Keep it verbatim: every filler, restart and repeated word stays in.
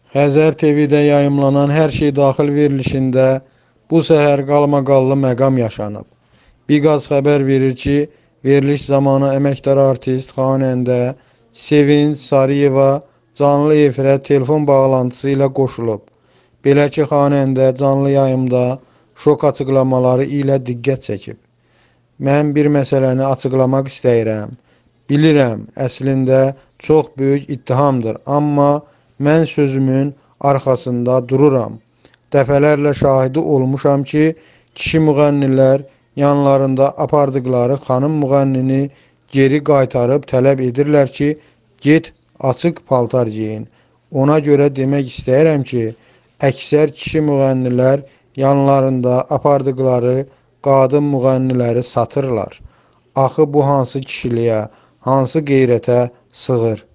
Xəzər T V-də yayımlanan Hər Şey Daxil verilişində bu səhər qalmaqallı məqam yaşanıb. Biqaz xəbər verir ki, veriliş zamanı əməkdar artist, xanəndə Sevinç Sarıyeva canlı efirə telefon bağlantısı ilə qoşulub. Belə ki, xanəndə canlı yayımda şok açıqlamaları ilə diqqət çəkib. Mən bir məsələni açıqlamaq istəyirəm. Bilirəm, əslində çox böyük ittihamdır, amma mən sözümün arxasında dururam. Dəfələrlə şahidi olmuşam ki, kişi müğənnilər yanlarında apardıqları xanım müğənnini geri qaytarıb tələb edirlər ki, get açıq paltar giyin. Ona görə demək istəyirəm ki, əksər kişi müğənnilər yanlarında apardıqları qadın müğənniləri satırlar. Axı bu hansı kişiliyə, hansı qeyrətə sığır?